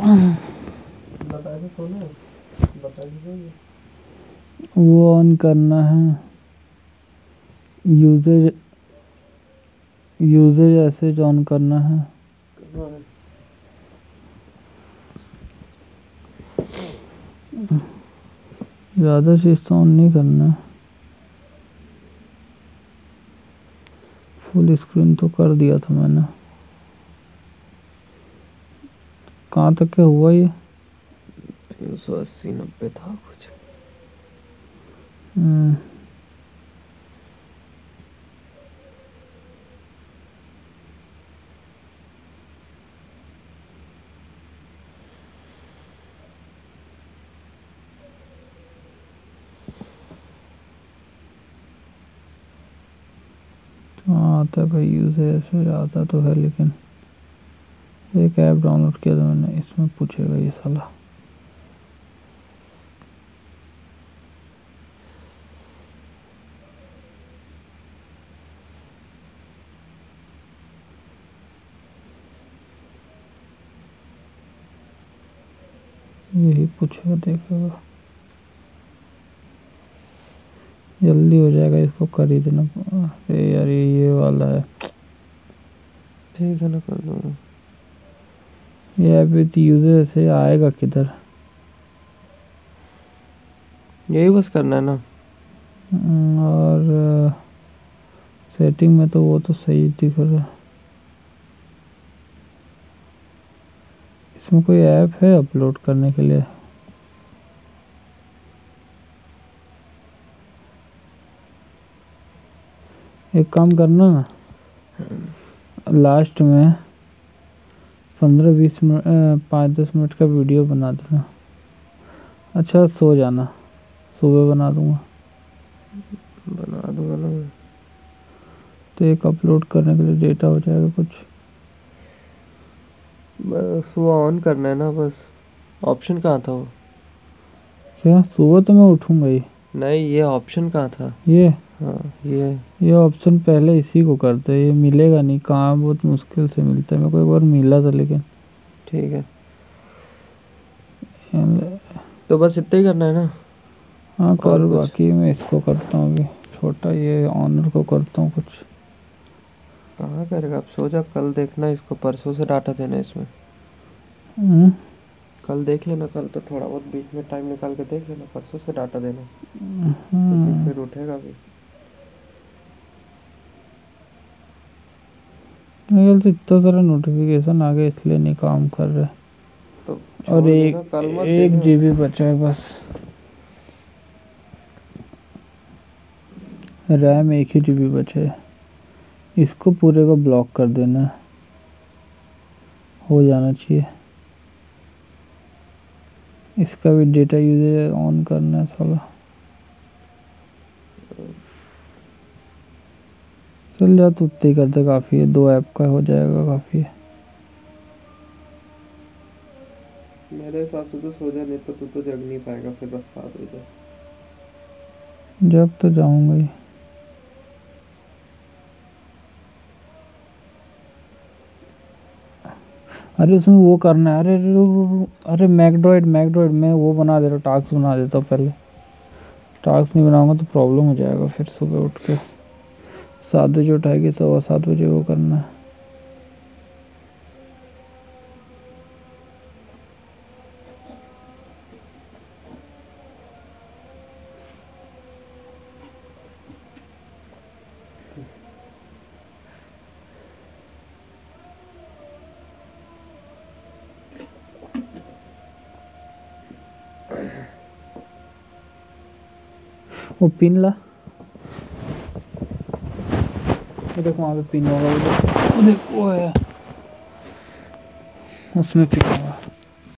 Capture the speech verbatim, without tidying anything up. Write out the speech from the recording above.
बता के सोना है, बता के सोइए। वो ऑन करना है, यूजर यूजर एसेट ऑन करना है। ज़्यादा चीज़ तो ऑन नहीं करना है। फुल स्क्रीन तो कर दिया था मैंने। कहाँ तक क्या हुआ ये? तीन सौ अस्सी नब्बे था कुछ। हम्म, हाँ आता है भाई, यूजर ऐसे आता तो है, लेकिन एक ऐप डाउनलोड किया था मैंने, इसमें पूछेगा ये साला। यही पूछेगा, देखेगा। जल्दी हो जाएगा, इसको कर ही देना। अरे यार ये ये वाला है। ठीक है ना, कर दूँगा। ये ऐप विद यूजर से आएगा किधर? यही बस करना है ना। हम्म, और सेटिंग में तो वो तो सही दिख रहा है। इसमें कोई ऐप है अपलोड करने के लिए? एक काम करना ना, लास्ट में पंद्रह बीस मिनट पाँच दस मिनट का वीडियो बना देना। अच्छा सो जाना, सुबह बना दूंगा। बना दूंगा ना मैं। तो एक अपलोड करने के लिए डेटा हो जाएगा कुछ। बस वो ऑन करना है ना बस। ऑप्शन कहाँ था वो? क्या सुबह तो मैं उठूंगा ही। नहीं, ये ऑप्शन कहाँ था? ये हाँ ये ये ऑप्शन पहले इसी को करते हैं, ये मिलेगा नहीं, कहाँ बहुत मुश्किल से मिलता है। मेरे को एक बार मिला था लेकिन। ठीक है, तो बस इतना ही करना है ना। हाँ कर, और कुछ? बाकी मैं इसको करता हूँ अभी, छोटा ये ऑनर को करता हूँ कुछ। कहाँ करेगा अब, सो जा। कल देखना इसको, परसों से डाटा देना इसमें। हम्म, कल देख लेना, कल तो थोड़ा बहुत बीच में टाइम निकाल के देख लेना, परसों से डाटा देना। हम्म, क्योंकि फिर उठेगा भी। मेरे ख्याल से इतना सारा नोटिफिकेशन आ गया इसलिए नहीं काम कर रहे। तो और छोड़ एक देना, कल मत एक देना। जीबी बचा है बस। रैम एक ही जीबी बचा है, इसको पूरे को ब्लॉक कर देना है। हो जाना चाहिए। इसका भी डेटा यूजर ऑन करना है साला। चल जा, तू उतना ही कर दे, काफ़ी है। दो ऐप का हो जाएगा, काफ़ी है। मेरे हिसाब से तो सो जा, नहीं तो तू तो जग नहीं पाएगा फिर बस सात बजे। जब तो जाऊंगा ही। अरे उसमें वो करना है। अरे अरे रुक, रुक, रुक। अरे मैकडॉइड मैकडॉइड मैं वो बना दे रहा हूँ, टास्क बना देता हूँ पहले। टास्क नहीं बनाऊंगा तो प्रॉब्लम हो जाएगा फिर। सुबह उठ के सात बजे उठाएगी, सवा सात बजे वो करना है। वो पिन ला, वो देखो वहाँ पे पिन होगा, वो देखो, वो देखो वो है, उसमें पिन होगा।